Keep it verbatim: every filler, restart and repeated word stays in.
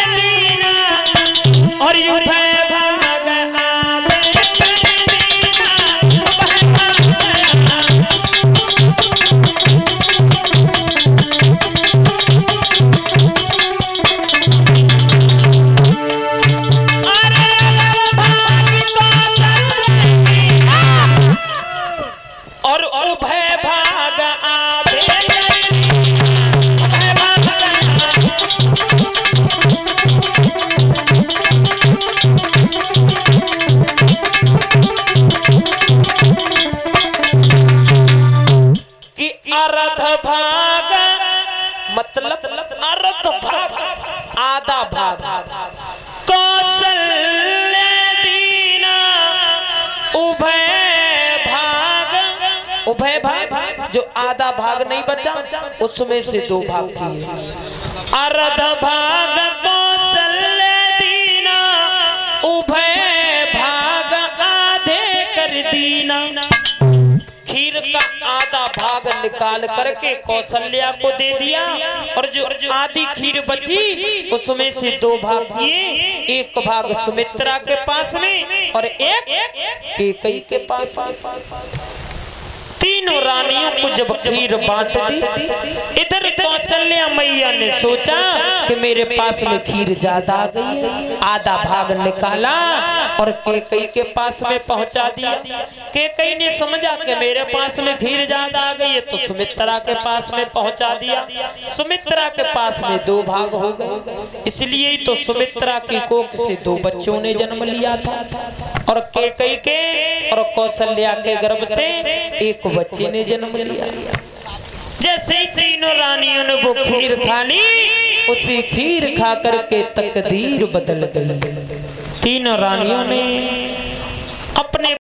दीना और उभय भाग आधे कर दीना उभय और उभय भाग आधे उभय भाग कि अर्ध भाग मतलब अर्ध भाग आधा भाग कौशल्य दीना उभय उभय भाग जो आधा भाग नहीं बचा उसमें से दो भाग किए अर्ध भाग कौशल्य दीना उभय भाग आधे कर दीना। खीर का आधा भाग निकाल करके कौशल्या को दे दिया और जो आधी खीर बची उसमें से दो भाग किए, एक भाग सुमित्रा के पास में और एक कैकेयी के पास में। तीनों रानियों को जब खीर बांट दी, इधर कौशल्या मैया ने सोचा कि मेरे पास में खीर ज्यादा आ गई है, आधा भाग निकाला और कैकेयी के पास में पहुंचा दिया। कैकेयी ने समझा कि मेरे पास में खीर ज्यादा आ गई है तो सुमित्रा के पास में पहुंचा दिया। सुमित्रा के पास में दो भाग हो गए, इसलिए तो सुमित्रा की कोख से दो बच्चों ने जन्म लिया था और कैकेयी के और कौशल्या के गर्भ से एक बच्चे ने जन्म लिया। जैसे ही तीनों रानियों ने वो खीर खा ली, उसी खीर खा करके तकदीर बदल गई। तीनों रानियों ने अपने